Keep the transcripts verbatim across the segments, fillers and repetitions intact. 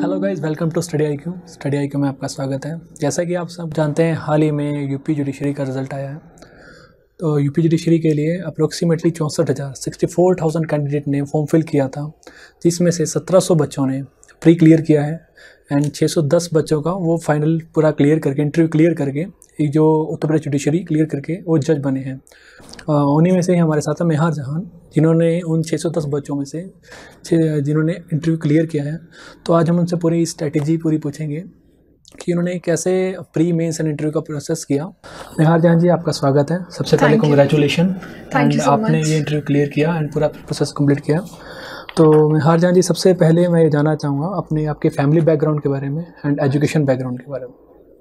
Hello guys, welcome to study I Q. Study I Q में आपका स्वागत है। जैसा कि आप सब जानते हैं, हाल ही में यूपी जुडिशरी का रिज़ल्ट आया है। तो यूपी जुडिशरी के लिए अप्रोक्सीमेटली चौंसठ हज़ार सिक्सटी फोर थाउजेंड कैंडिडेट ने फॉर्म फिल किया था, जिसमें से सत्रह सौ बच्चों ने प्री क्लियर किया है एंड छः सौ दस बच्चों का वो फाइनल पूरा क्लियर करके, इंटरव्यू क्लियर करके, एक जो उत्तर प्रदेश जुडिशरी क्लियर करके वो जज बने हैं। उन्हीं में से ही हमारे साथ है मेहर जहान, जिन्होंने उन छः सौ दस बच्चों में से जिन्होंने इंटरव्यू क्लियर किया है। तो आज हम उनसे पूरी स्ट्रैटेजी पूरी पूछेंगे कि उन्होंने कैसे प्री मेंस एंड इंटरव्यू का प्रोसेस किया। मेहर जहान जी, आपका स्वागत है। सबसे पहले कांग्रेचुलेशन, एंड आपने ये इंटरव्यू क्लियर किया एंड पूरा प्रोसेस कंप्लीट किया। तो मेहर जहान जी, सबसे पहले मैं ये जानना चाहूँगा अपने आपके फैमिली बैकग्राउंड के बारे में एंड एजुकेशन बैकग्राउंड के बारे में।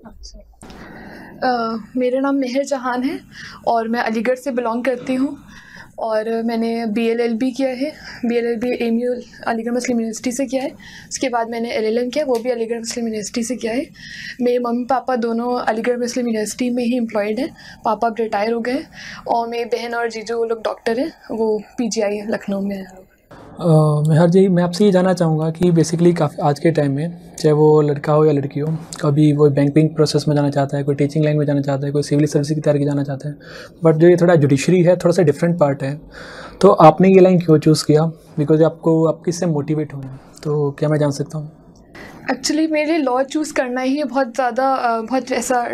Uh, मेरा नाम मेहर जहान है और मैं अलीगढ़ से बिलोंग करती हूँ और मैंने बी एल एल बी किया है। B L L B M U Aligarh Muslim University से किया है। उसके बाद मैंने एल एल एम किया, वो भी अलीगढ़ मुस्लिम यूनिवर्सिटी से किया है। मेरे मम्मी पापा दोनों अलीगढ़ मुस्लिम यूनिवर्सिटी में ही एम्प्लॉयड हैं। पापा अब रिटायर हो गए और मेरी बहन और जीजू वो लोग डॉक्टर हैं, वो पी जी आई लखनऊ में है। मेहर जी, मैं आपसे ये जानना चाहूँगा कि बेसिकली काफ़ी आज के टाइम में, चाहे वो लड़का हो या लड़की हो, कभी वो बैंकिंग प्रोसेस में जाना चाहता है, कोई टीचिंग लाइन में जाना चाहता है, कोई सिविल सर्विस की तैयारी जाना चाहता है, बट जो ये थोड़ा जुडिशरी है, थोड़ा सा डिफरेंट पार्ट है। तो आपने ये लाइन क्यों चूज़ किया? बिकॉज आपको आप किससे मोटिवेट हुए, तो क्या मैं जान सकता हूँ? एक्चुअली मेरे लॉ चूज़ करना ही बहुत ज़्यादा बहुत ऐसा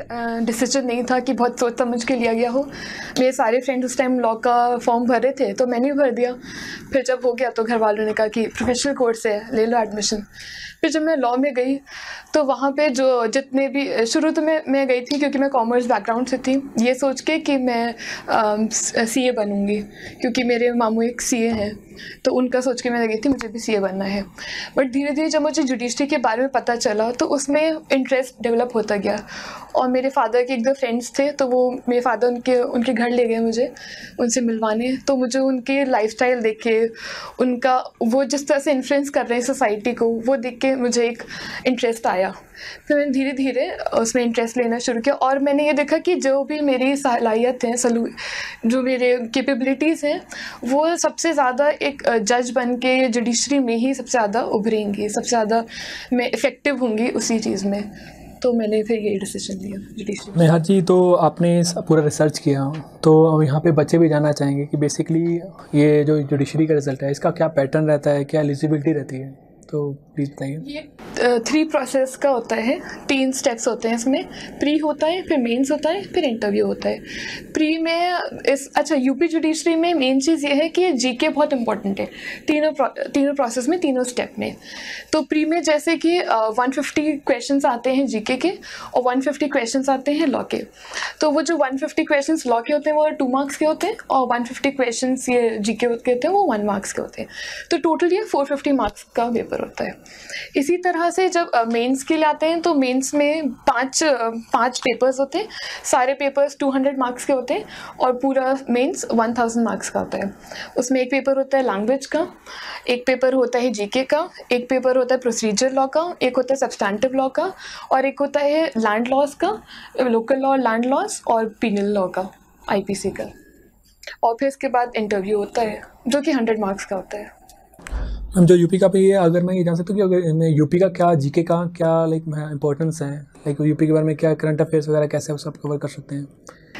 डिसीजन नहीं था कि बहुत सोच समझ के लिया गया हो। मेरे सारे फ्रेंड्स उस टाइम लॉ का फॉर्म भर रहे थे तो मैंने भी भर दिया। फिर जब हो गया तो घर वालों ने कहा कि प्रोफेशनल कोर्स है, ले लो एडमिशन। फिर जब मैं लॉ में गई तो वहाँ पे जो जितने भी शुरू तो मैं मैं गई थी क्योंकि मैं कॉमर्स बैकग्राउंड से थी, ये सोच के कि मैं सी ए बनूँगी क्योंकि मेरे मामू एक सी ए हैं, तो उनका सोच के मैं गई थी मुझे भी सी ए बनना है। बट धीरे धीरे जब मुझे जुडिशरी के बारे में पता चला तो उसमें इंटरेस्ट डेवलप होता गया। और मेरे फादर के एक दो फ्रेंड्स थे, तो वो मेरे फादर उनके उनके घर ले गए मुझे उनसे मिलवाने। तो मुझे उनके लाइफस्टाइल देख के, उनका वो जिस तरह से इन्फ्लुएंस कर रहे हैं सोसाइटी को, वो देख के मुझे एक इंटरेस्ट आया। फिर मैंने धीरे धीरे उसमें इंटरेस्ट लेना शुरू किया और मैंने ये देखा कि जो भी मेरी सलाहियत है, सलू जो मेरे कैपेबिलिटीज़ हैं, वो सबसे ज़्यादा एक जज बन के जुडिशरी में ही सबसे ज़्यादा उभरेंगी, सबसे ज़्यादा मैं इफ़ेक्टिव होंगी उसी चीज़ में। तो मैंने फिर ये डिसीजन लिया जुडिशरी। मेहर जी, तो आपने पूरा रिसर्च किया, तो यहाँ पे बच्चे भी जानना चाहेंगे कि बेसिकली ये जो जुडिशरी का रिज़ल्ट है, इसका क्या पैटर्न रहता है, क्या एलिजिबिलिटी रहती है, तो प्लीज़ बताइए। ये थ्री प्रोसेस का होता है, तीन स्टेप्स होते हैं इसमें। प्री होता है, फिर मेंस होता है, फिर इंटरव्यू होता है। प्री में इस अच्छा यूपी जुडिशरी में मेन चीज़ ये है कि जीके बहुत इंपॉर्टेंट है तीनों प्रो, तीनों प्रोसेस में, तीनों स्टेप में। तो प्री में जैसे कि वन फिफ्टी क्वेश्चन आते हैं जीके के और वन फिफ्टी क्वेश्चन आते हैं लॉ के। तो वो जो वन फिफ्टी क्वेश्चन लॉ के होते हैं वो टू मार्क्स के होते हैं और वन फिफ्टी क्वेश्चन ये जीके के होते हैं वो वन मार्क्स के होते हैं। तो टोटल ये फोर फिफ्टी मार्क्स का पेपर होता है। इसी तरह से जब मेंस के लिए आते हैं तो मेंस में पांच पांच पेपर्स होते हैं। सारे पेपर्स टू हंड्रेड मार्क्स के होते हैं और पूरा मेंस वन थाउजेंड मार्क्स का होता है। उसमें एक पेपर होता है लैंग्वेज का, एक पेपर होता है जीके का, एक पेपर होता है प्रोसीजर लॉ का, एक होता है सब्सटैंटिव लॉ का और एक होता है लैंड लॉज का, लोकल लॉ लैंड लॉज और पीनल लॉ का, आई पी सी का। और फिर इसके बाद इंटरव्यू होता है जो कि हंड्रेड मार्क्स का होता है। हम जो यूपी का भी है, अगर मैं ये जान सकता हूँ कि अगर मैं यूपी का क्या जीके का क्या लाइक इंपॉर्टेंस है, लाइक यूपी के बारे में क्या करंट अफेयर्स वगैरह कैसे सब कवर कर सकते हैं?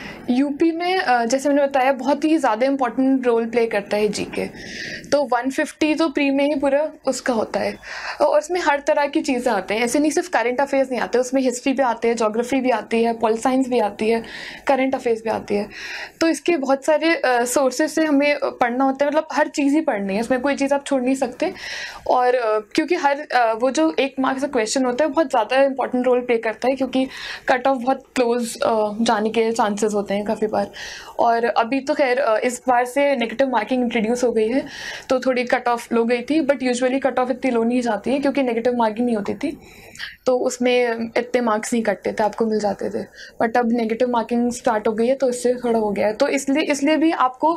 यूपी में जैसे मैंने बताया बहुत ही ज़्यादा इंपॉर्टेंट रोल प्ले करता है जीके। तो वन फिफ्टी तो प्री में ही पूरा उसका होता है और उसमें हर तरह की चीज़ें आते हैं। ऐसे नहीं सिर्फ करंट अफेयर्स नहीं आते, उसमें हिस्ट्री भी आती है, ज्योग्राफी भी आती है, पॉल साइंस भी आती है, करंट अफेयर्स भी आती है। तो इसके बहुत सारे सोर्सेज से हमें पढ़ना होता है, मतलब हर चीज़ ही पढ़नी है, इसमें कोई चीज़ आप छोड़ नहीं सकते। और uh, क्योंकि हर uh, वो जो एक मार्क्स का क्वेश्चन होता है बहुत ज़्यादा इंपॉर्टेंट रोल प्ले करता है क्योंकि कट ऑफ बहुत क्लोज uh, जाने के चांसेस होते हैं काफ़ी बार। और अभी तो खैर इस बार से नेगेटिव मार्किंग इंट्रोड्यूस हो गई है तो थोड़ी कट ऑफ लो गई थी, बट यूजुअली कट ऑफ इतनी लो नहीं जाती है क्योंकि नेगेटिव मार्किंग नहीं होती थी तो उसमें इतने मार्क्स नहीं कटते थे, आपको मिल जाते थे। बट अब नेगेटिव मार्किंग स्टार्ट हो गई है तो इससे थोड़ा हो गया है। तो इसलिए इसलिए भी आपको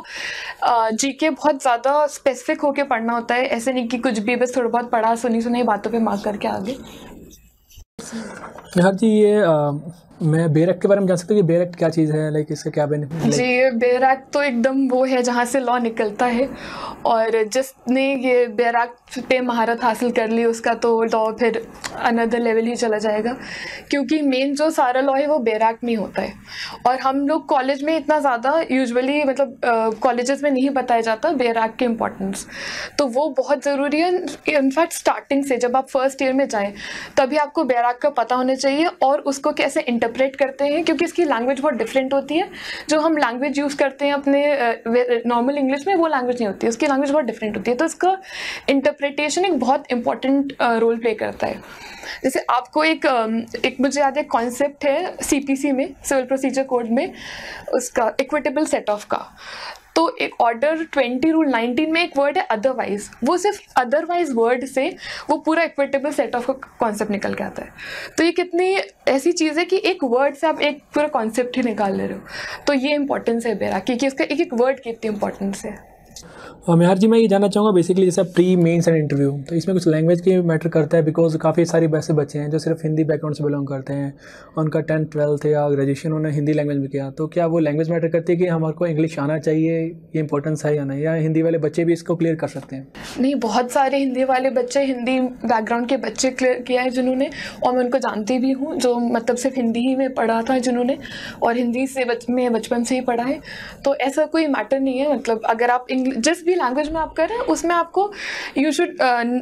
जीके बहुत ज़्यादा स्पेसिफिक होकर पढ़ना होता है, ऐसे नहीं कि कुछ भी बस थोड़ा बहुत पढ़ा सुनी सुनाई बातों पर मार्क करके आगे। मेहर जी, ये मैं बेरक के बारे में जान सकता हूँ कि बेरक क्या चीज़ है, लाइक इसका क्या बेनिफिट? जी, बेरक तो एकदम वो है जहाँ से लॉ निकलता है, और जिसने ये बेरक पे महारत हासिल कर ली उसका तो लॉ फिर अनदर लेवल ही चला जाएगा, क्योंकि मेन जो सारा लॉ है वो बेरक में होता है। और हम लोग कॉलेज में इतना ज़्यादा यूजुअली मतलब कॉलेजेस में नहीं बताया जाता बेरक की इम्पोर्टेंस, तो वो बहुत ज़रूरी है। इनफैक्ट स्टार्टिंग से जब आप फर्स्ट ईयर में जाएँ तभी आपको बेरक का पता होना चाहिए और उसको कैसे इंटरप्रेट करते हैं, क्योंकि इसकी लैंग्वेज बहुत डिफरेंट होती है। जो हम लैंग्वेज यूज़ करते हैं अपने नॉर्मल इंग्लिश में वो लैंग्वेज नहीं होती है, उसकी लैंग्वेज बहुत डिफरेंट होती है, तो इसका इंटरप्रिटेशन एक बहुत इंपॉर्टेंट रोल प्ले करता है। जैसे आपको एक एक मुझे याद है कॉन्सेप्ट है सीपीसी में, सिविल प्रोसीजर कोड में, उसका इक्विटेबल सेट ऑफ का। तो एक ऑर्डर ट्वेंटी रूल नाइनटीन में एक वर्ड है अदरवाइज, वो सिर्फ अदरवाइज वर्ड से वो पूरा इक्विटेबल सेट ऑफ का कॉन्सेप्ट निकल के आता है। तो ये कितनी ऐसी चीज़ है कि एक वर्ड से आप एक पूरा कॉन्सेप्ट ही निकाल ले रहे हो, तो ये इंपॉर्टेंस है बेरा की कि इसका एक एक वर्ड की इतनी इंपॉर्टेंस है। और मैं हर जी मैं ये जानना चाहूँगा बेसिकली जैसे प्री मेंस एंड इंटरव्यू, तो इसमें कुछ लैंग्वेज की मैटर करता है, बिकॉज काफ़ी सारे वैसे बच्चे हैं जो सिर्फ हिंदी बैकग्राउंड से बिलोंग करते हैं, उनका टेंथ ट्वेल्थ या ग्रेजुएशन उन्होंने हिंदी लैंग्वेज में किया, तो क्या वो लैंग्वेज मैटर करती है कि हमारे को इंग्लिश आना चाहिए, ये इंपॉर्टेंस है या नहीं, या हिंदी वाले बच्चे भी इसको क्लियर कर सकते हैं? नहीं, बहुत सारे हिंदी वाले बच्चे, हिंदी बैकग्राउंड के बच्चे क्लियर किया है जिन्होंने, और मैं उनको जानती भी हूँ जो मतलब सिर्फ हिंदी ही में पढ़ा था जिन्होंने, और हिंदी से बच, में बचपन से ही पढ़ा है। तो ऐसा कोई मैटर नहीं है, मतलब अगर आप जिस भी लैंग्वेज में आप कर रहे हैं उसमें आपको you should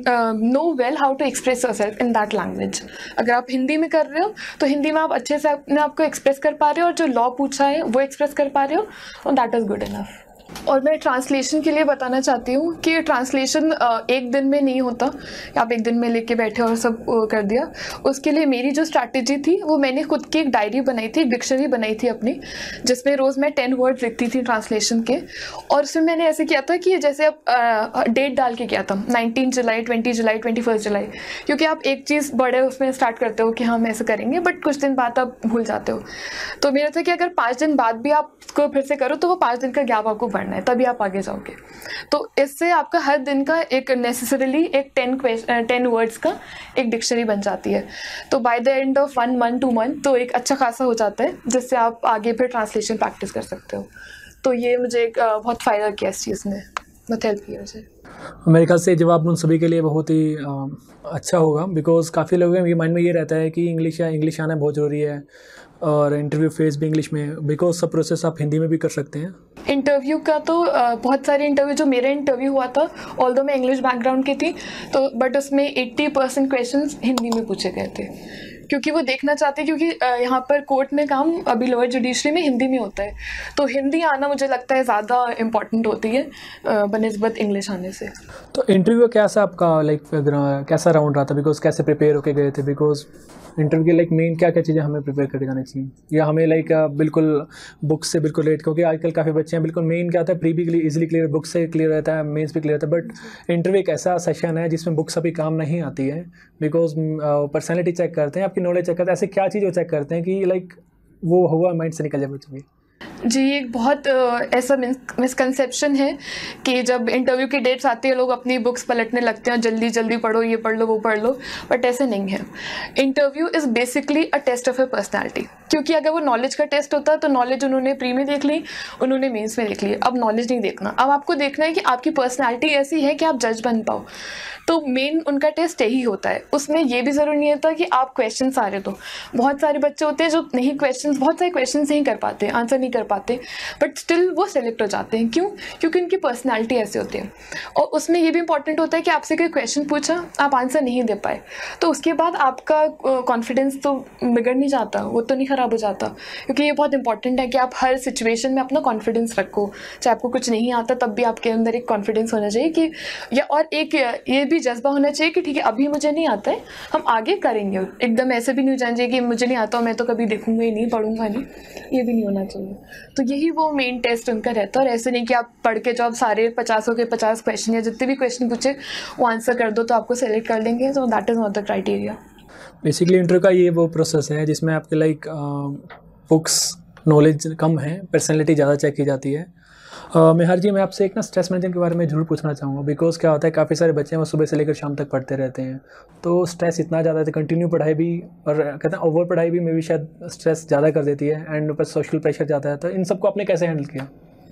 know well how to express yourself in that language. अगर आप हिंदी में कर रहे हो तो हिंदी में आप अच्छे से अपने आप को एक्सप्रेस कर पा रहे हो, और जो लॉ पूछा है वो एक्सप्रेस कर पा रहे हो, और दैट इज़ गुड इनफ। और मैं ट्रांसलेशन के लिए बताना चाहती हूँ कि ट्रांसलेशन एक दिन में नहीं होता, आप एक दिन में लेके बैठे और सब कर दिया। उसके लिए मेरी जो स्ट्रैटेजी थी वो मैंने खुद की एक डायरी बनाई थी, एक डिक्शनरी बनाई थी अपनी, जिसमें रोज़ मैं टेन वर्ड लिखती थी ट्रांसलेशन के। और उसमें मैंने ऐसे किया था कि जैसे अब डेट डाल के किया था nineteen July, twenty July, twenty first July, क्योंकि आप एक चीज़ बड़े उसमें स्टार्ट करते हो कि हम ऐसे करेंगे, बट कुछ दिन बाद आप भूल जाते हो। तो मेरा था कि अगर पाँच दिन बाद भी आप उसको फिर से करो तो वो पाँच दिन का गैप आपको पढ़ना है, तभी आप आगे जाओगे। तो इससे आपका हर दिन का एक नेसेसरीली एक टेन क्वेश्चन टेन वर्ड्स का एक डिक्शनरी बन जाती है। तो by the end of one month two month तो एक अच्छा खासा हो जाता है, जिससे आप आगे फिर ट्रांसलेशन प्रैक्टिस कर सकते हो। तो ये मुझे एक बहुत फ़ायदा किया इस चीज़ ने, बहुत हेल्प किया मुझे। मेरे ख्याल से जवाब उन सभी के लिए बहुत ही आ, अच्छा होगा, बिकॉज काफ़ी लोगों के माइंड में ये रहता है कि इंग्लिश या इंग्लिश आना बहुत ज़रूरी है, और इंटरव्यू फेस भी इंग्लिश में, बिकॉज सब प्रोसेस आप हिंदी में भी कर सकते हैं। इंटरव्यू का तो बहुत सारे इंटरव्यू, जो मेरा इंटरव्यू हुआ था ऑल्दो मैं इंग्लिश बैकग्राउंड की थी, तो बट उसमें एट्टी परसेंट क्वेश्चन हिंदी में पूछे गए थे, क्योंकि वो देखना चाहते हैं, क्योंकि यहाँ पर कोर्ट में काम अभी लोअर जुडिशरी में हिंदी में होता है, तो हिंदी आना मुझे लगता है ज़्यादा इम्पॉर्टेंट होती है बनिस्बत इंग्लिश आने से। तो इंटरव्यू कैसा आपका लाइक कैसा राउंड रहा था, बिकॉज कैसे प्रिपेयर होके गए थे, बिकॉज इंटरव्यू के लाइक मेन क्या क्या चीज़ें हमें प्रिपेयर करके जानी चाहिए, या हमें लाइक बिल्कुल बुक से बिल्कुल रेट, क्योंकि आजकल काफ़ी बच्चे हैं बिल्कुल मेन क्या होता है प्री भी इजीली क्लियर, बुक से क्लियर रहता है, मेंस भी क्लियर रहता है, बट इंटरव्यू एक ऐसा सेशन है जिसमें बुक्स अभी काम नहीं आती है, बिकॉज पर्सनैलिटी चेक करते हैं, आपकी नॉलेज चेक करते हैं, ऐसे क्या चीज़ वो चेक करते हैं कि लाइक वो हुआ माइंड से निकल जाए बच्चों की। जी, एक बहुत ऐसा मिसकंसेप्शन है कि जब इंटरव्यू की डेट्स आती है लोग अपनी बुक्स पलटने लगते हैं, जल्दी जल्दी पढ़ो, ये पढ़ लो वो पढ़ लो, बट ऐसे नहीं है। Interview is basically a test of a personality, क्योंकि अगर वो नॉलेज का टेस्ट होता तो नॉलेज उन्होंने प्री में देख ली, उन्होंने मेंस में देख ली, अब नॉलेज नहीं देखना, अब आपको देखना है कि आपकी पर्सनैलिटी ऐसी है कि आप जज बन पाओ। तो मेन उनका टेस्ट यही होता है। उसमें ये भी ज़रूरी नहीं होता कि आप क्वेश्चन सारे दो, बहुत सारे बच्चे होते हैं जो नहीं क्वेश्चन बहुत सारे क्वेश्चन नहीं कर पाते, आंसर नहीं कर पाते, बट स्टिल वो सेलेक्ट हो जाते हैं। क्यों? क्योंकि उनकी पर्सनैलिटी ऐसे होती है। और उसमें ये भी इंपॉर्टेंट होता है कि आपसे कोई क्वेश्चन पूछा, आप आंसर नहीं दे पाए, तो उसके बाद आपका कॉन्फिडेंस तो बिगड़ नहीं जाता, वो तो नहीं ख़राब हो जाता, क्योंकि ये बहुत इंपॉर्टेंट है कि आप हर सिचुएशन में अपना कॉन्फिडेंस रखो, चाहे आपको कुछ नहीं आता तब भी आपके अंदर एक कॉन्फिडेंस होना चाहिए कि, या और एक ये भी जज्बा होना चाहिए कि ठीक है अभी मुझे नहीं आता है, हम आगे करेंगे। एकदम ऐसे भी नहीं हो जाना चाहिए कि मुझे नहीं आता मैं तो कभी देखूंगा ही नहीं, पढ़ूंगा नहीं, ये भी नहीं होना चाहिए। तो यही वो मेन टेस्ट उनका रहता है, और ऐसे नहीं कि आप पढ़ के जो आप सारे पचासों के पचास क्वेश्चन या जितने भी क्वेश्चन पूछे वो आंसर कर दो तो आपको सेलेक्ट कर लेंगे, तो that is not the criteria. Basically interview का ये वो प्रोसेस है जिसमें आपके लाइक बुक्स नॉलेज कम है, पर्सनैलिटी ज़्यादा चेक की जाती है। मेहर जी, मैं आपसे एक ना स्ट्रेस मैनेजमेंट के बारे में ज़रूर पूछना चाहूँगा, बिकॉज़ क्या होता है काफ़ी सारे बच्चे हैं वो सुबह से लेकर शाम तक पढ़ते रहते हैं, तो स्ट्रेस इतना ज़्यादा है तो कंटिन्यू पढ़ाई भी और कहते हैं ओवर पढ़ाई भी मे भी शायद स्ट्रेस ज़्यादा कर देती है एंड ऊपर सोशल प्रेशर ज़्यादा है, तो इन सबको आपने कैसे हैंडल किया?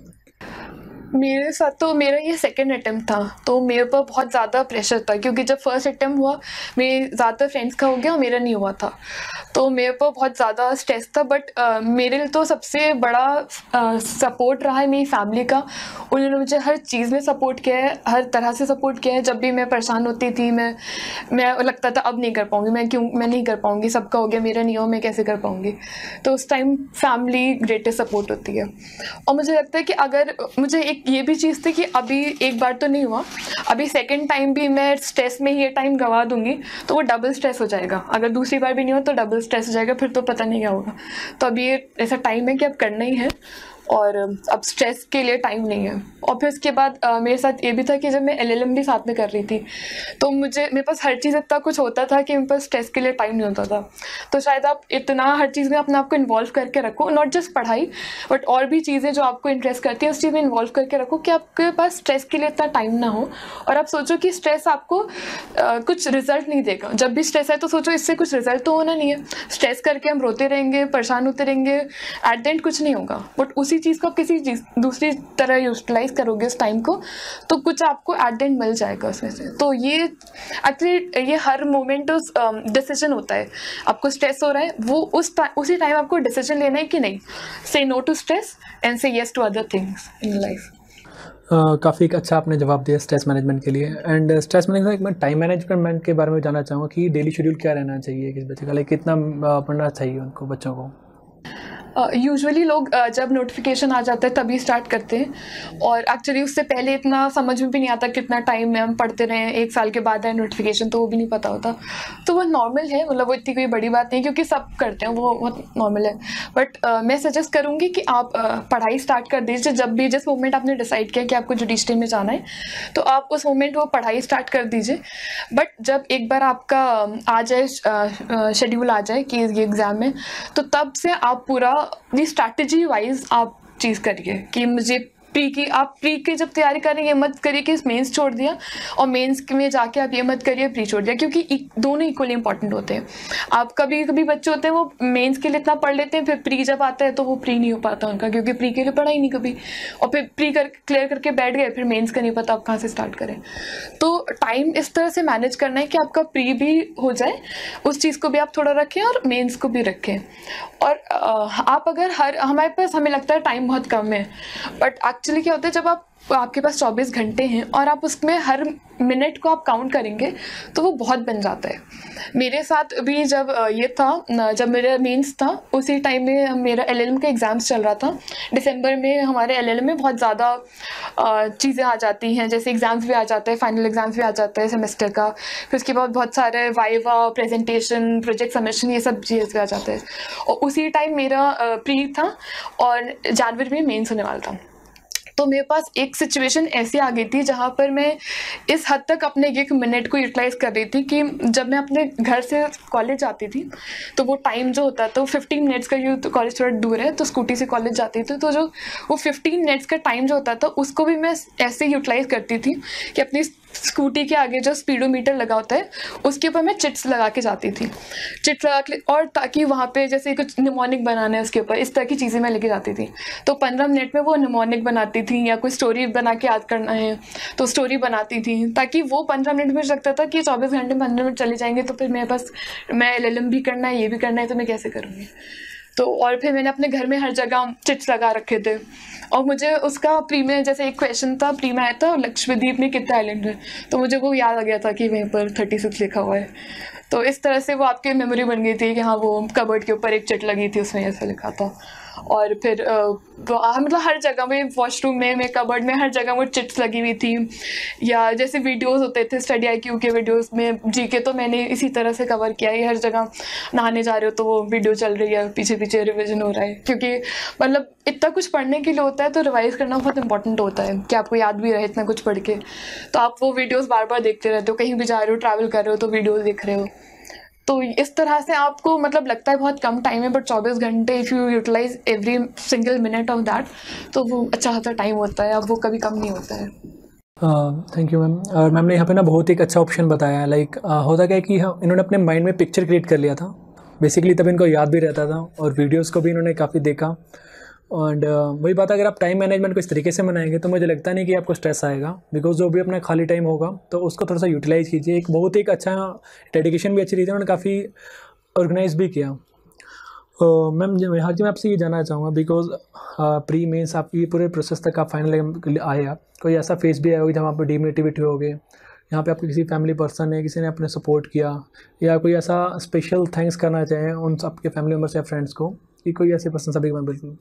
मेरे साथ तो मेरा ये सेकंड अटेम्प्ट था, तो मेरे पर बहुत ज़्यादा प्रेशर था क्योंकि जब फर्स्ट अटेम्प्ट हुआ मेरे ज़्यादातर फ्रेंड्स का हो गया और मेरा नहीं हुआ था, तो मेरे पर बहुत ज़्यादा स्ट्रेस था। बट uh, मेरे लिए तो सबसे बड़ा सपोर्ट uh, रहा है मेरी फैमिली का। उन्होंने मुझे हर चीज़ में सपोर्ट किया है, हर तरह से सपोर्ट किया है। जब भी मैं परेशान होती थी, मैं मैं लगता था अब नहीं कर पाऊँगी, मैं क्यों मैं नहीं कर पाऊँगी, सबका हो गया मेरा नहीं हो, मैं कैसे कर पाऊँगी। तो उस टाइम फैमिली ग्रेटेस्ट सपोर्ट होती है। और मुझे लगता है कि अगर मुझे एक ये भी चीज़ थी कि अभी एक बार तो नहीं हुआ, अभी सेकंड टाइम भी मैं स्ट्रेस में ये टाइम गवा दूंगी तो वो डबल स्ट्रेस हो जाएगा। अगर दूसरी बार भी नहीं हो तो डबल स्ट्रेस हो जाएगा, फिर तो पता नहीं क्या होगा। तो अभी ये ऐसा टाइम है कि अब करना ही है और अब स्ट्रेस के लिए टाइम नहीं है। और फिर उसके बाद आ, मेरे साथ ये भी था कि जब मैं एल एल एम भी साथ में कर रही थी तो मुझे मेरे पास हर चीज़ इतना कुछ होता था कि मेरे पास स्ट्रेस के लिए टाइम नहीं होता था। तो शायद आप इतना हर चीज़ में अपने आप को इन्वॉल्व करके रखो, नॉट जस्ट पढ़ाई बट और भी चीज़ें जो आपको इंटरेस्ट करती हैं उस चीज़ में इन्वॉल्व करके रखो कि आपके पास स्ट्रेस के लिए इतना टाइम ना हो। और आप सोचो कि स्ट्रेस आपको आ, कुछ रिजल्ट नहीं देगा। जब भी स्ट्रेस है तो सोचो इससे कुछ रिजल्ट तो होना नहीं है। स्ट्रेस करके हम रोते रहेंगे, परेशान होते रहेंगे, एट द एंड कुछ नहीं होगा। बट उसी चीज़ को आप किसी चीज़ दूसरी तरह यूटिलाइज करोगे उस टाइम को तो कुछ आपको एट द एंड मिल जाएगा उसमें से। तो ये एक्चुअली ये हर मोमेंट उस डिसीजन होता है। आपको स्ट्रेस हो रहा है, वो उस उसी टाइम आपको डिसीजन लेना है कि नहीं, say no to stress and say yes to other things in life. काफ़ी अच्छा आपने जवाब दिया स्ट्रेस मैनेजमेंट के लिए। एंड स्ट्रेस मैनेजमेंट में टाइम मैनेजमेंट के बारे में जानना चाहूँगा कि डेली शेड्यूल क्या रहना चाहिए किस बच्चे का, लाइक कितना पढ़ना चाहिए उनको बच्चों को? यूजुअली uh, लोग uh, जब नोटिफिकेशन आ जाता है तभी स्टार्ट करते हैं और एक्चुअली उससे पहले इतना समझ में भी नहीं आता कितना टाइम में हम पढ़ते रहे हैं। एक साल के बाद है नोटिफिकेशन तो वो भी नहीं पता होता, तो वो नॉर्मल है, मतलब वो इतनी कोई बड़ी बात नहीं क्योंकि सब करते हैं, वो बहुत नॉर्मल है। बट uh, मैं सजेस्ट करूँगी कि आप uh, पढ़ाई स्टार्ट कर दीजिए। जब भी जिस मोमेंट आपने डिसाइड किया कि आपको जुडिशरी में जाना है तो आप उस मोमेंट वो पढ़ाई स्टार्ट कर दीजिए। बट जब एक बार आपका आ जाए शेड्यूल आ जाए कि ये एग्ज़ाम में, तो तब से आप पूरा ये स्ट्रैटेजी वाइज आप चीज़ करिए कि मुझे प्री की आप प्री की जब तैयारी करें ये मत करिए कि मेंस छोड़ दिया और मेंस में जाके आप ये मत करिए प्री छोड़ दिया, क्योंकि दोनों इक्वली इंपॉर्टेंट होते हैं। आप कभी कभी बच्चे होते हैं वो मेंस के लिए इतना पढ़ लेते हैं, फिर प्री जब आता है तो वो प्री नहीं हो पाता उनका, क्योंकि प्री के लिए पढ़ा ही नहीं कभी, और फिर प्री कर क्लियर करके बैठ गए, फिर मेंस का नहीं पता आप कहाँ से स्टार्ट करें। तो टाइम इस तरह से मैनेज करना है कि आपका प्री भी हो जाए, उस चीज़ को भी आप थोड़ा रखें और मेंस को भी रखें। और आप अगर हर हमारे पास हमें लगता है टाइम बहुत कम है, बट एक्चुअली क्या होता है जब आप आपके पास चौबीस घंटे हैं और आप उसमें हर मिनट को आप काउंट करेंगे तो वो बहुत बन जाता है। मेरे साथ भी जब ये था, जब मेरा मेंस था उसी टाइम में मेरा एल एल एम का एग्ज़ाम्स चल रहा था। दिसंबर में हमारे एल एल एम में बहुत ज़्यादा चीज़ें आ जाती हैं, जैसे एग्ज़ाम्स भी आ जाते हैं, फाइनल एग्ज़ाम्स भी आ जाता है सेमेस्टर का, फिर उसके बाद बहुत सारे वाइवा, प्रेजेंटेशन, प्रोजेक्ट सबमिशन, ये सब चीज़ें भी आ जाते हैं। और उसी टाइम मेरा प्री था और जनवरी में मेंस होने वाला था। तो मेरे पास एक सिचुएशन ऐसी आ गई थी जहाँ पर मैं इस हद तक अपने एक मिनट को यूटिलाइज़ कर रही थी कि जब मैं अपने घर से कॉलेज जाती थी तो वो टाइम जो होता था वो फिफ्टीन मिनट्स का, ये तो कॉलेज थोड़ा दूर है तो स्कूटी से कॉलेज जाती थी, तो जो वो फिफ्टीन मिनट्स का टाइम जो होता था उसको भी मैं ऐसे यूटिलाइज़ करती थी कि अपनी स्कूटी के आगे जो स्पीडोमीटर लगा होता है उसके ऊपर मैं चिट्स लगा के जाती थी, चिट्स लगा के, और ताकि वहाँ पे जैसे कुछ निमोनिक बनाना है उसके ऊपर, इस तरह की चीज़ें मैं लेके जाती थी। तो पंद्रह मिनट में वो निमोनिक बनाती थी, या कोई स्टोरी बना के याद करना है तो स्टोरी बनाती थी, ताकि वो पंद्रह मिनट में लगता था कि चौबीस घंटे में पंद्रह मिनट चले जाएंगे तो फिर मेरे पास मैं एल एल एम भी करना है, ये भी करना है, तो मैं कैसे करूँगी। तो और फिर मैंने अपने घर में हर जगह चिट्स लगा रखे थे। और मुझे उसका प्री में जैसे एक क्वेश्चन था, प्री में आया था लक्षद्वीप में कितने आइलैंड है, तो मुझे वो याद आ गया था कि वहीं पर थर्टी सिक्स लिखा हुआ है। तो इस तरह से वो आपकी मेमोरी बन गई थी कि हाँ वो कबर्ड के ऊपर एक चिट लगी थी उसमें ऐसा लिखा था। और फिर मतलब हर जगह में, वॉशरूम में, मैं कबर्ड में, हर जगह वो चिट्स लगी हुई थी। या जैसे वीडियोस होते थे स्टडी आई क्यू के वीडियोस में जीके, तो मैंने इसी तरह से कवर किया है। हर जगह नहाने जा रहे हो तो वो वीडियो चल रही है, पीछे पीछे रिविजन हो रहा है, क्योंकि मतलब इतना कुछ पढ़ने के लिए होता है तो रिवाइज करना बहुत इंपॉर्टेंट होता है कि आपको याद भी रहे इतना कुछ पढ़ के। तो आप वो वीडियोज़ बार बार देखते रहते हो, कहीं भी जा रहे हो, ट्रैवल कर रहे हो तो वीडियोज़ देख रहे हो। तो इस तरह से आपको मतलब लगता है बहुत कम टाइम है, बट चौबीस घंटे if you utilize every single minute of that तो वो अच्छा खासा टाइम होता है, अब वो कभी कम नहीं होता है। Thank you ma'am. और मैम ने यहाँ पे ना बहुत ही एक अच्छा ऑप्शन बताया है। लाइक like, uh, होता क्या है कि हाँ, इन्होंने अपने माइंड में पिक्चर क्रिएट कर लिया था बेसिकली, तब इनको याद भी रहता था और वीडियोस को भी इन्होंने काफ़ी देखा। और uh, वही बात, अगर आप टाइम मैनेजमेंट को इस तरीके से बनाएंगे तो मुझे लगता नहीं कि आपको स्ट्रेस आएगा, बिकॉज जो भी अपना खाली टाइम होगा तो उसको थोड़ा सा यूटिलाइज कीजिए। एक बहुत ही एक अच्छा डेडिकेशन भी अच्छी रही थी, उन्होंने काफ़ी ऑर्गेनाइज भी किया। मैम यहाँ जी मैं आपसे ये जानना चाहूँगा, बिकॉज प्री मेंस आपकी पूरे प्रोसेस तक आप फाइनल आए, आप कोई ऐसा फेस भी आया होगा जहाँ आप डीमोटिवेट हो गए, यहाँ पे आपके किसी फैमिली पर्सन है, किसी ने आपने सपोर्ट किया, या कोई ऐसा स्पेशल थैंक्स करना चाहें उन आपके फैमिली मेम्बर्स या फ्रेंड्स को, कि कोई ऐसे पर्सन सभी में? बिल्कुल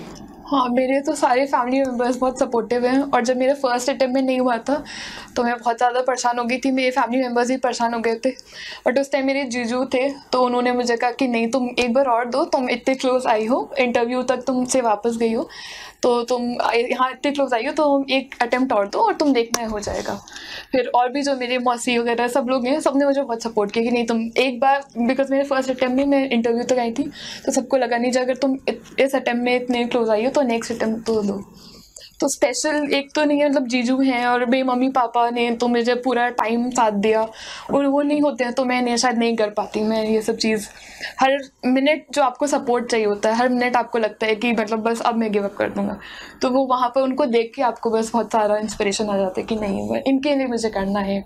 हाँ, मेरे तो सारे फैमिली मेम्बर्स बहुत सपोर्टिव हैं, और जब मेरा फर्स्ट अटेम्प्ट में नहीं हुआ था तो मैं बहुत ज़्यादा परेशान हो गई थी, मेरे फैमिली मेम्बर्स भी परेशान हो गए थे। बट उस टाइम मेरे जीजू थे तो उन्होंने मुझे कहा कि नहीं, तुम एक बार और दो, तुम इतने क्लोज आई हो, इंटरव्यू तक तुमसे वापस गई हो, तो तुम यहाँ इतने क्लोज आई हो तो एक अटेम्प्ट और दो और तुम देखना हो जाएगा। फिर और भी जो मेरे मौसी वगैरह सब लोग हैं, सबने मुझे बहुत सपोर्ट किया कि नहीं तुम एक बार, बिकॉज मेरे फर्स्ट अटेम्प्ट में मैं इंटरव्यू तक आई थी तो सबको लगा नहीं, अगर तुम इस अटेम्प्ट में इतने क्लोज आई हो तो नेक्स्ट अटेम्प्ट तो दो। तो स्पेशल एक तो नहीं है, मतलब जीजू हैं और मेरे मम्मी पापा ने तो मुझे पूरा टाइम साथ दिया, और वो नहीं होते हैं तो मैं नहीं शायद नहीं कर पाती मैं ये सब चीज़। हर मिनट जो आपको सपोर्ट चाहिए होता है, हर मिनट आपको लगता है कि मतलब बस अब मैं गिव अप कर दूंगा, तो वो वहाँ पर उनको देख के आपको बस बहुत सारा इंस्पिरेशन आ जाता है कि नहीं इनके लिए मुझे करना है।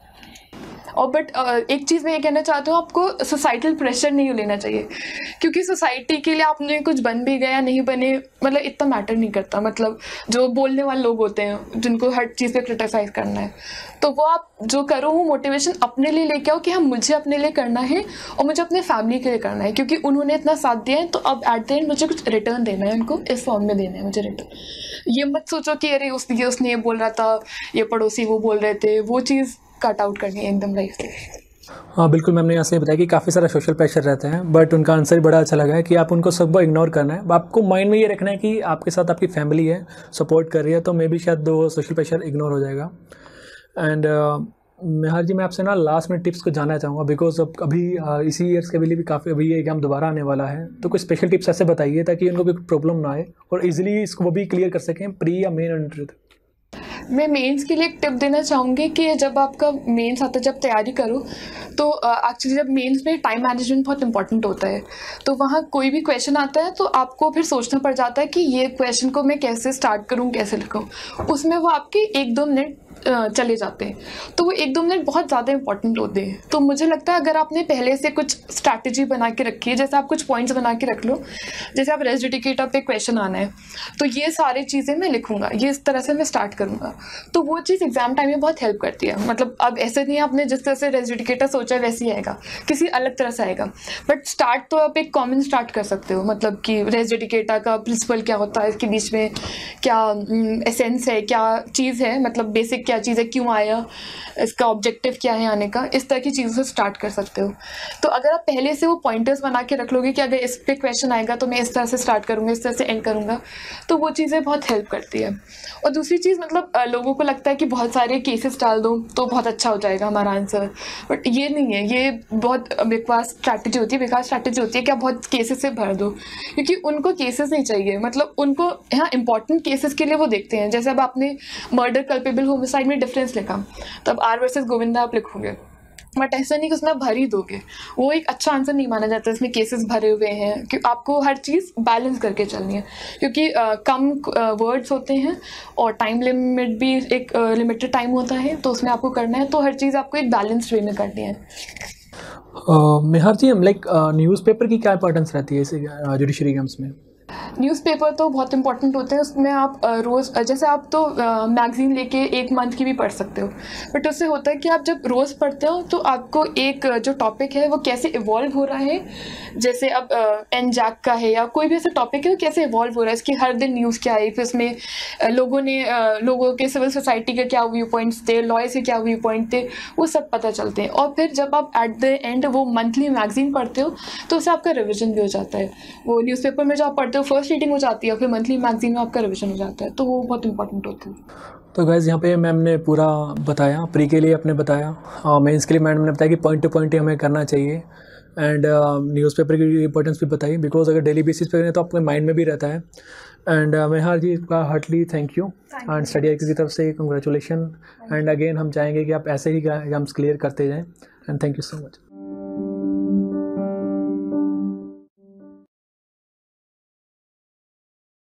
और बट एक चीज़ मैं ये कहना चाहती हूँ, आपको सोसाइटल प्रेशर नहीं लेना चाहिए, क्योंकि सोसाइटी के लिए आपने कुछ बन भी गया नहीं बने मतलब इतना मैटर नहीं करता। मतलब जो बोलने वाले लोग होते हैं जिनको हर चीज़ पे क्रिटिसाइज करना है, तो वो आप जो करो वो मोटिवेशन अपने लिए लेके आओ कि हाँ मुझे अपने लिए करना है और मुझे अपने फैमिली के लिए करना है, क्योंकि उन्होंने इतना साथ दिया है तो अब एट द एंड मुझे कुछ रिटर्न देना है, उनको इस फॉर्म में देना है मुझे रिटर्न। ये मत सोचो कि अरे उस ये उसने ये बोल रहा था, ये पड़ोसी वो बोल रहे थे, वो चीज़ कट आउट करनी है एकदम लाइफ से। हाँ बिल्कुल, मैंने यहाँ से बताया कि काफ़ी सारा सोशल प्रेशर रहता है, बट उनका आंसर बड़ा अच्छा लगा है कि आप उनको सब इग्नोर करना है। आपको माइंड में ये रखना है कि आपके साथ आपकी फैमिली है, सपोर्ट कर रही है, तो मे भी शायद दो सोशल प्रेशर इग्नोर हो जाएगा। एंड मेहर जी मैं आपसे ना लास्ट में टिप्स को जानना चाहूँगा, बिकॉज अब अभी uh, इसी ईयर्स के लिए भी काफ़ी अभी ये एग्जाम दोबारा आने वाला है, तो कुछ स्पेशल टिप्स ऐसे बताइए ताकि उनको कोई प्रॉब्लम ना आए और ईजिली इसको वो भी क्लियर कर सकें प्री या मेन इंटरव्यू तक। मैं मेंस के लिए एक टिप देना चाहूँगी कि जब आपका मेंस आता है, जब तैयारी करो तो एक्चुअली जब मेंस में टाइम मैनेजमेंट बहुत इंपॉर्टेंट होता है, तो वहाँ कोई भी क्वेश्चन आता है तो आपको फिर सोचना पड़ जाता है कि ये क्वेश्चन को मैं कैसे स्टार्ट करूँ, कैसे लिखूँ। उसमें वो आपके एक दो मिनट चले जाते हैं, तो वो एक दो मिनट बहुत ज़्यादा इंपॉर्टेंट होते हैं। तो मुझे लगता है अगर आपने पहले से कुछ स्ट्रैटेजी बना के रखी है, जैसे आप कुछ पॉइंट्स बना के रख लो, जैसे आप रेस एजुकेटर पे क्वेश्चन आना है तो ये सारी चीज़ें मैं लिखूंगा, ये इस तरह से मैं स्टार्ट करूंगा, तो वो चीज़ एग्जाम टाइम में बहुत हेल्प करती है। मतलब अब ऐसे नहीं आपने जिस तरह से रेस एजुकेटर सोचा है वैसे ही आएगा, किसी अलग तरह से आएगा, बट स्टार्ट तो आप एक कॉमन स्टार्ट कर सकते हो। मतलब कि रेस एजुकेटर का प्रिंसिपल क्या होता है, इसके बीच में क्या एसेंस है, क्या चीज़ है, मतलब बेसिक क्या चीज़ है, क्यों आया, इसका ऑब्जेक्टिव क्या है आने का, इस तरह की चीज़ों से स्टार्ट कर सकते हो। तो अगर आप पहले से वो पॉइंटर्स बना के रख लोगे कि अगर इस पे क्वेश्चन आएगा तो मैं इस तरह से स्टार्ट करूँगा, इस तरह से एंड करूँगा, तो वो चीज़ें बहुत हेल्प करती है। और दूसरी चीज़, मतलब लोगों को लगता है कि बहुत सारे केसेस डाल दो तो बहुत अच्छा हो जाएगा हमारा आंसर, बट ये नहीं है, ये बहुत बेकार स्ट्रैटेजी होती है बेकार स्ट्रैटेजी होती है कि आप बहुत केसेस से भर दो, क्योंकि उनको केसेस नहीं चाहिए। मतलब उनको यहाँ इंपॉर्टेंट केसेस के लिए वो देखते हैं। जैसे अब आपने मर्डर कल्पेबल होमिसाइड में डिफरेंस लिखा, तब आर वर्सेस गोविंदा आप लिखोगे, बट ऐसा नहीं कि उसमें आप भर ही दोगे, वो एक अच्छा आंसर नहीं माना जाता। इसमें केसेस भरे हुए हैं कि आपको हर चीज़ बैलेंस करके चलनी है, क्योंकि आ, कम वर्ड्स होते हैं और टाइम लिमिट भी एक लिमिटेड टाइम होता है, तो उसमें आपको करना है, तो हर चीज़ आपको एक बैलेंस्ड वे में करनी है। मेहर जी, हम लाइक न्यूज़पेपर की क्या इंपॉर्टेंस रहती है इस जुडिशरी एग्जाम्स में? न्यूज़पेपर तो बहुत इंपॉर्टेंट होते हैं, उसमें आप रोज़, जैसे आप तो मैगज़ीन लेके एक मंथ की भी पढ़ सकते हो, बट उससे होता है कि आप जब रोज़ पढ़ते हो तो आपको एक जो टॉपिक है वो कैसे इवॉल्व हो रहा है, जैसे अब एन जैक का है या कोई भी ऐसा टॉपिक है वो कैसे इवॉल्व हो रहा है, इसकी हर दिन न्यूज़ क्या आई, फिर उसमें लोगों ने लोगों के सिविल सोसाइटी के क्या व्यू पॉइंट्स थे, लॉयर्स के क्या व्यू पॉइंट थे, वो सब पता चलते हैं। और फिर जब आप एट द एंड वो मंथली मैगज़ीन पढ़ते हो तो उससे आपका रिविजन भी हो जाता है। वो न्यूज़पेपर में जो आप पढ़ते हो फर्स्ट रीडिंग हो जाती है, फिर मंथली मैगजीन में आपका रिवीजन हो जाता है, तो वो बहुत इंपॉर्टेंट होता है। तो गाइस यहाँ पे मैम ने पूरा बताया, प्री के लिए आपने बताया, मेंस के लिए मैडम ने बताया कि पॉइंट टू पॉइंट ही हमें करना चाहिए। एंड न्यूज़पेपर की इंपॉर्टेंस भी बताई, बिकॉज अगर डेली बेसिस पे करें तो आपके माइंड में भी रहता है। एंड uh, मैं हर जी का heartily thank you and study IQ की तरफ से कंग्रेचुलेशन। एंड अगेन हम चाहेंगे कि आप ऐसे ही एग्जाम्स क्लियर करते जाएं and thank you so much.